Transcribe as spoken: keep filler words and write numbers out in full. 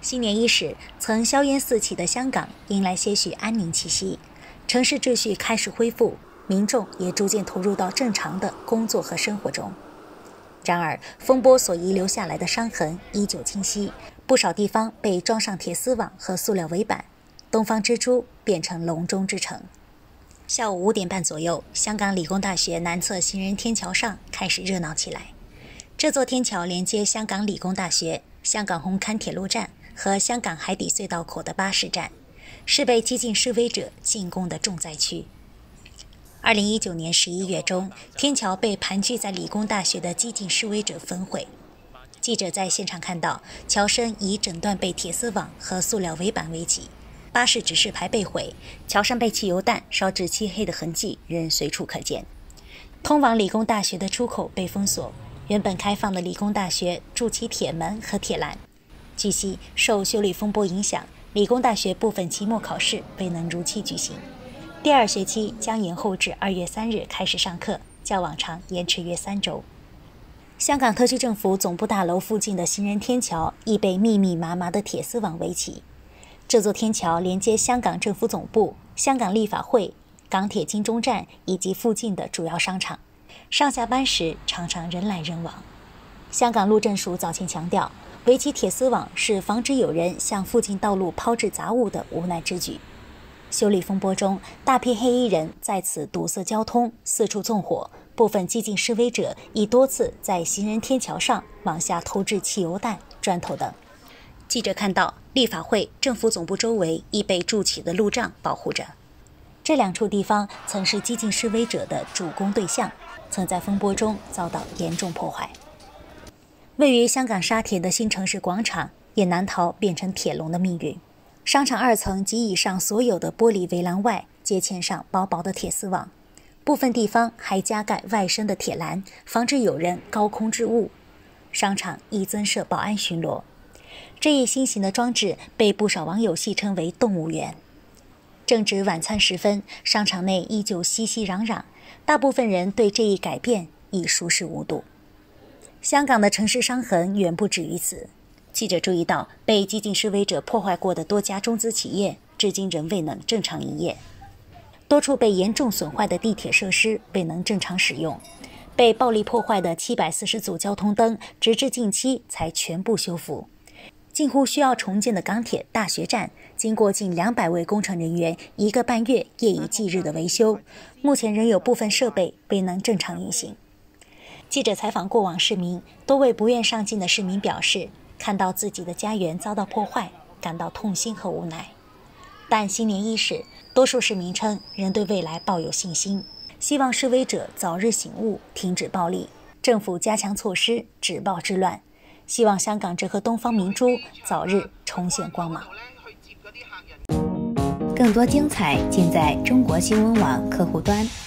新年伊始，曾硝烟四起的香港迎来些许安宁气息，城市秩序开始恢复，民众也逐渐投入到正常的工作和生活中。然而，风波所遗留下来的伤痕依旧清晰，不少地方被装上铁丝网和塑料围板，东方之珠变成笼中之城。下午五点半左右，香港理工大学南侧行人天桥上开始热闹起来。这座天桥连接香港理工大学、香港红磡铁路站和香港海底隧道口的巴士站，是被激进示威者进攻的重灾区。二零一九年十一月中，天桥被盘踞在理工大学的激进示威者焚毁。记者在现场看到，桥身已整段被铁丝网和塑料围板围起，巴士指示牌被毁，桥上被汽油弹烧至漆黑的痕迹仍随处可见。通往理工大学的出口被封锁，原本开放的理工大学筑起铁门和铁栏。据悉，受修理风波影响，理工大学部分期末考试未能如期举行。第二学期将延后至二月三日开始上课，较往常延迟约三周。香港特区政府总部大楼附近的行人天桥亦被密密麻麻的铁丝网围起。这座天桥连接香港政府总部、香港立法会、港铁金钟站以及附近的主要商场，上下班时常常人来人往。香港路政署早前强调，围起铁丝网是防止有人向附近道路抛掷杂物的无奈之举。修理风波中，大批黑衣人在此堵塞交通，四处纵火，部分激进示威者已多次在行人天桥上往下投掷汽油弹、砖头等。记者看到，立法会、政府总部周围已被筑起的路障保护着。这两处地方曾是激进示威者的主攻对象，曾在风波中遭到严重破坏。位于香港沙田的新城市广场也难逃变成铁笼的命运。商场二层及以上所有的玻璃围栏外皆嵌上薄薄的铁丝网，部分地方还加盖外伸的铁栏，防止有人高空置物。商场亦增设保安巡逻。这一新型的装置被不少网友戏称为动物园。正值晚餐时分，商场内依旧熙熙攘攘，大部分人对这一改变已熟视无睹。香港的城市伤痕远不止于此。记者注意到，被激进示威者破坏过的多家中资企业至今仍未能正常营业，多处被严重损坏的地铁设施未能正常使用，被暴力破坏的七百四十组交通灯直至近期才全部修复。近乎需要重建的港铁大学站，经过近两百位工程人员一个半月夜以继日的维修，目前仍有部分设备未能正常运行。记者采访过往市民，多位不愿上进的市民表示，看到自己的家园遭到破坏，感到痛心和无奈。但新年伊始，多数市民称仍对未来抱有信心，希望示威者早日醒悟，停止暴力，政府加强措施，止暴制乱。希望香港这颗东方明珠早日重现光芒。 更多精彩尽在中国新闻网客户端。